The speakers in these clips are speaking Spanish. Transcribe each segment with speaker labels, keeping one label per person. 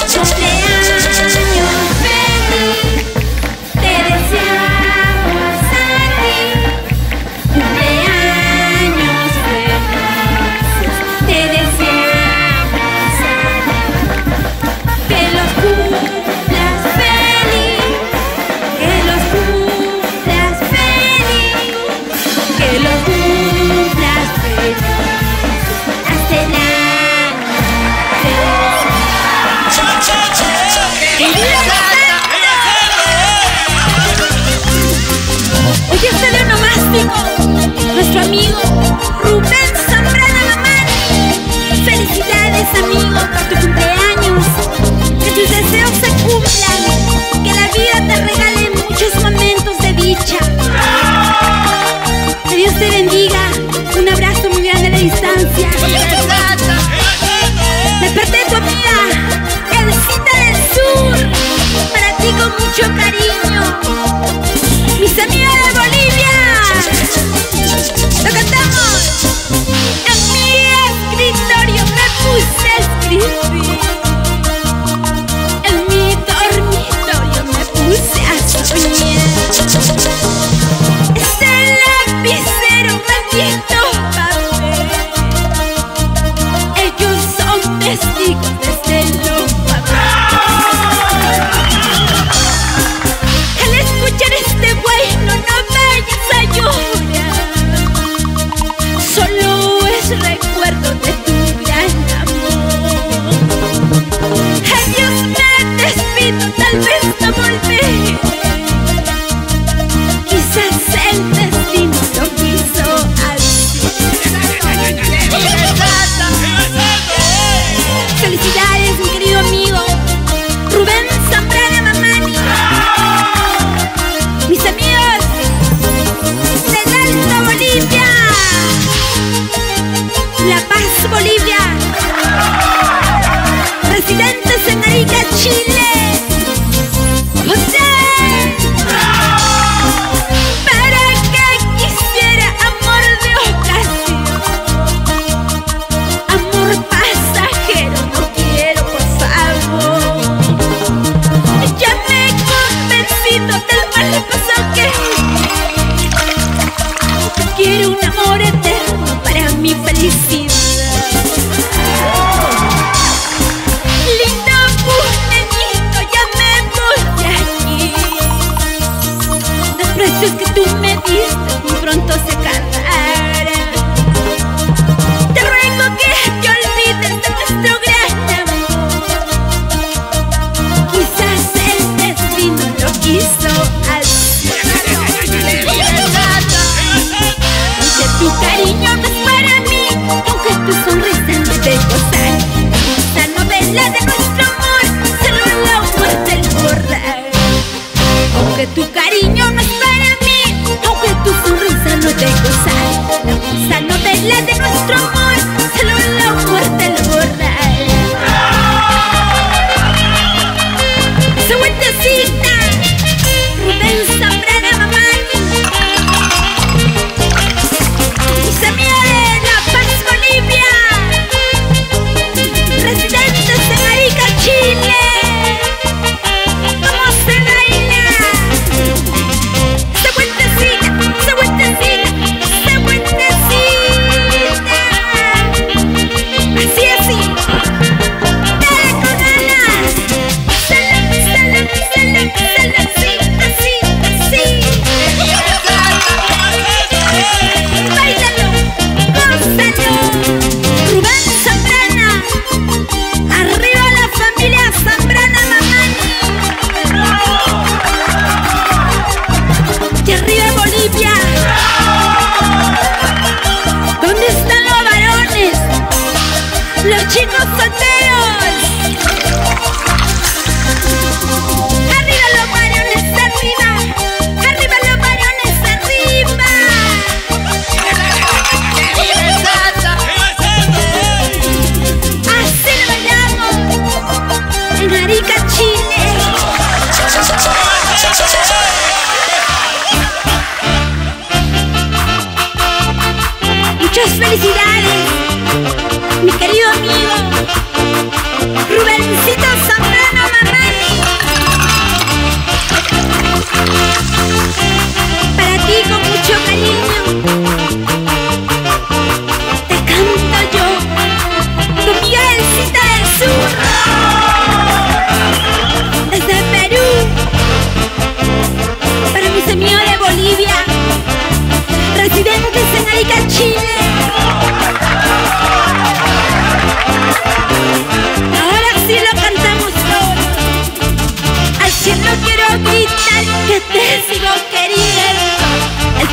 Speaker 1: Nuestro amigo Rubén Zambrana Mamani. Felicidades, amigo, por tu cumpleaños. Que tus deseos se cumplan. Que la vida te regale muchos momentos de dicha. Que Dios te bendiga. Un abrazo muy grande a la distancia. De parte de tu amiga Elcita del Sur. Para ti con mucho cariño. Mis amigos de Bolivia. ¡Lo cantamos! En mi escritorio me puse a escribir. En mi dormitorio me puse a soñar. Ese lapicero maldito papel. Ellos son testigos de este loco hablar. Al escuchar este bueno no vayas a llorar. Solo es recuerdo de tu gran amor. Adiós, me despido, tal vez no volveré. Quizás el destino lo quiso así. ¡Felicidades!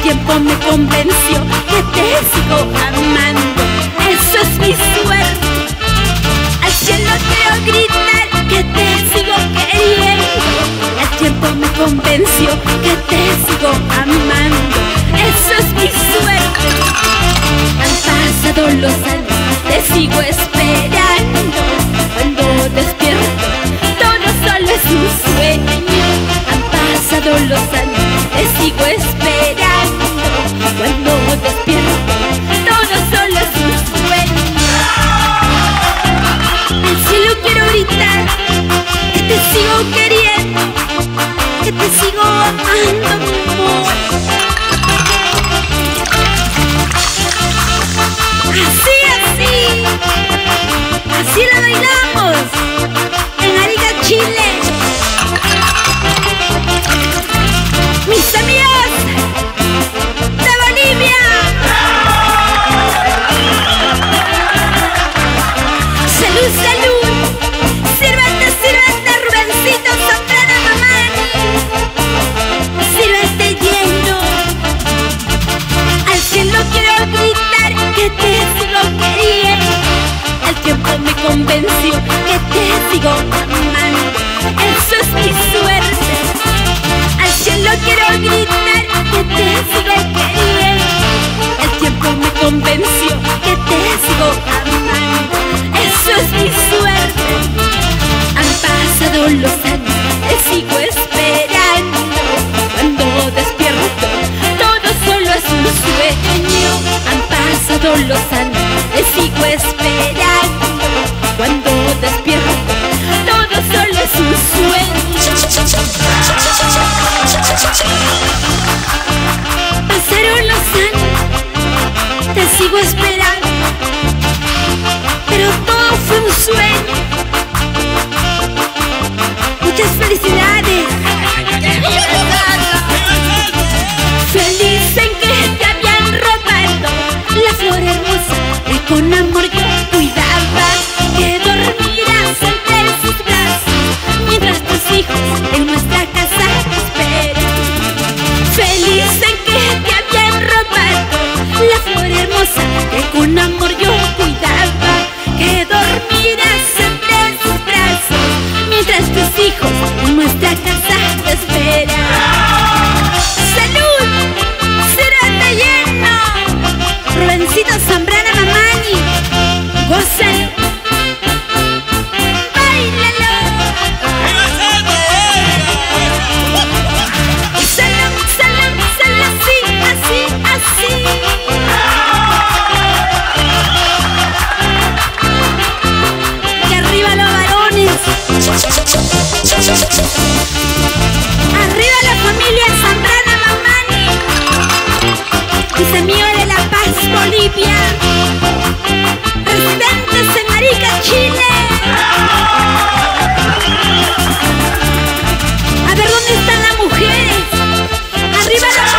Speaker 1: tiempo me convenció que te sigo amando. Eso es mi suerte. Al cielo quiero gritar que te sigo queriendo. El tiempo me convenció que te sigo amando. Eso es mi suerte. Han pasado los años, te sigo esperando. Cuando despierto, todo solo es un sueño. Han pasado los años, te sigo esperando. Cuando despierto, todo solo es un sueño. Al cielo quiero gritar que te sigo queriendo, que te sigo amando, mi amor. Así la bailamos en Arica, Chile. Mis amigos de Bolivia, salud, salud. Sírvete, sírvete, Rubencito Zambrana Mamani. Sírvete lleno. Al cielo quiero gritar que te sigo queriendo. El tiempo me convenció que te sigo amando. Eso es mi suerte. Al cielo quiero gritar que te sigo queriendo. El tiempo me convenció que te sigo amando. Eso es mi suerte. Han pasado los años, te sigo esperando. Cuando despierto, todo solo es un sueño. Han pasado los años, te sigo esperando. Cuando despierto, todo solo es un sueño. Pasaron los años, te sigo esperando, pero todo fue un sueño. Muchas felicidades. Feliz en que te habían robado la flor hermosa que con amor yo cuidaba, que dormirás entre sus brazos mientras tus hijos en nuestra casa te esperan. Feliz en que te habían robado la flor hermosa que con amor yo cuidaba, que dormirás entre sus brazos mientras tus hijos en nuestra casa te esperan. ¡Salud! ¡Sírvete lleno! Rubencito Zambrana Mamani, gózalo, báilalo. Salud, salud, salud, así, así, así. Y arriba los varones. Arriba la familia Zambrana Mamani. Mis amigos de La Paz, Bolivia. Residentes en Arica, Chile. A ver, ¿dónde están las mujeres? ¡Arriba las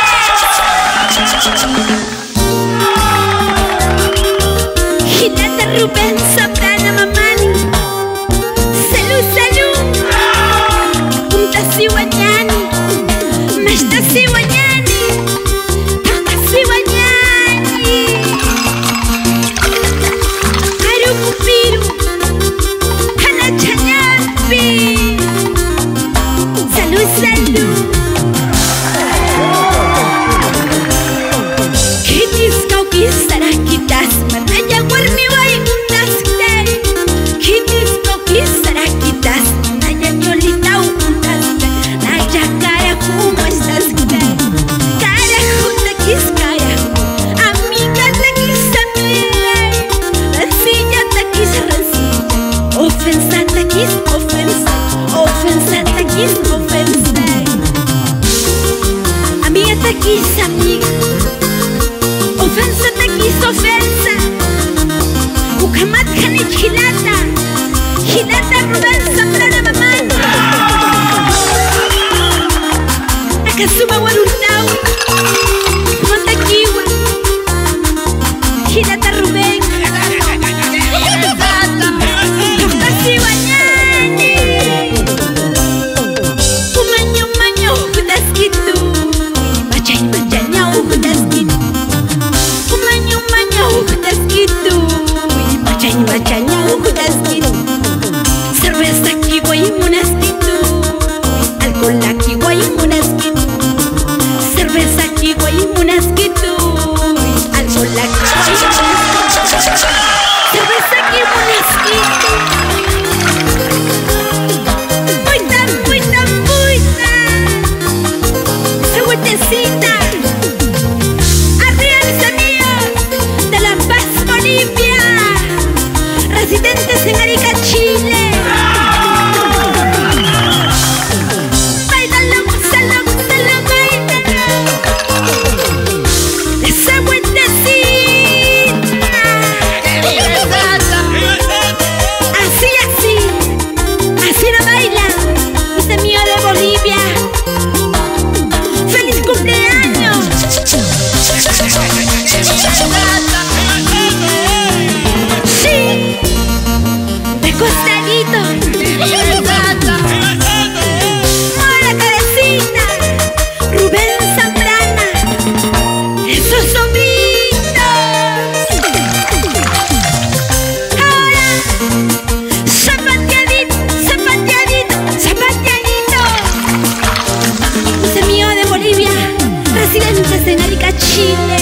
Speaker 1: mujeres! Ginata Rubén Zambrana Mamani. Salud, salud. Punta Sihuañani. Mashta Sihuañani. Punta Sihuañani. Arucupiru. Hanachañapi. Salud, salud. Kitis kaukis sarakitas manaya warmi waimuntas kday. Kitis kaukis sarakitas manaya ñolita untas kday. Naya carajo, ¿cómo estás kday? Carajo, taquis carajo. Amiga taquis amiga. Rancilla taquis rancilla. Ofensa taquis ofensa. Ofensa taquis ofensa. Amiga taquis amiga. Ofensa taquis ofensa. Ucamat Janich Gilata. Gilata Rubén Zambrana Mamani. Akasuma Warurtau. Montaquiwa. Gilata Rubén. Tasi Guañani. Chile.